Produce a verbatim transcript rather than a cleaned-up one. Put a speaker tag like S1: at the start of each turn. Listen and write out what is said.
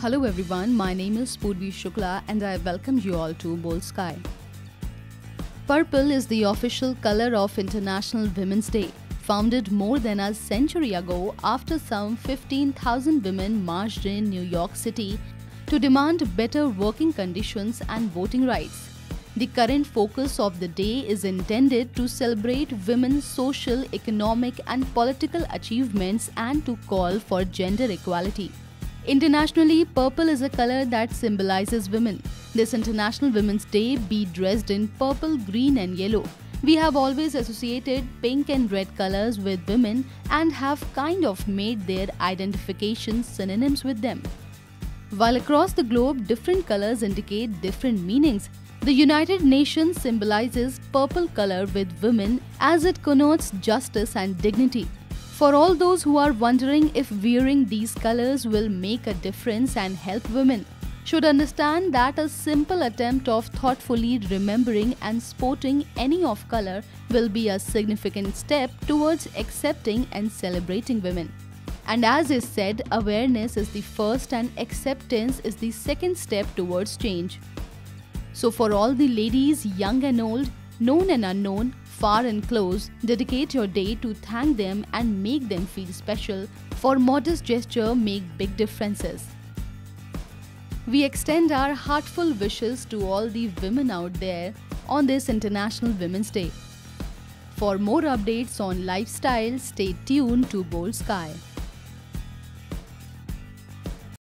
S1: Hello everyone, my name is Purvi Shukla and I welcome you all to Bold Sky. Purple is the official color of International Women's Day, founded more than a century ago after some fifteen thousand women marched in New York City to demand better working conditions and voting rights. The current focus of the day is intended to celebrate women's social, economic and political achievements and to call for gender equality. Internationally, purple is a color that symbolizes women. This International Women's Day be dressed in purple, green and yellow. We have always associated pink and red colors with women and have kind of made their identification synonyms with them. While across the globe different colors indicate different meanings, the United Nations symbolizes purple color with women as it connotes justice and dignity. For all those who are wondering if wearing these colors will make a difference and help women, should understand that a simple attempt of thoughtfully remembering and sporting any of color will be a significant step towards accepting and celebrating women. And as is said, awareness is the first and acceptance is the second step towards change. So for all the ladies, young and old, known and unknown, far and close, dedicate your day to thank them and make them feel special, for modest gesture make big differences. We extend our heartful wishes to all the women out there on this International Women's Day. For more updates on lifestyle, stay tuned to Bold Sky.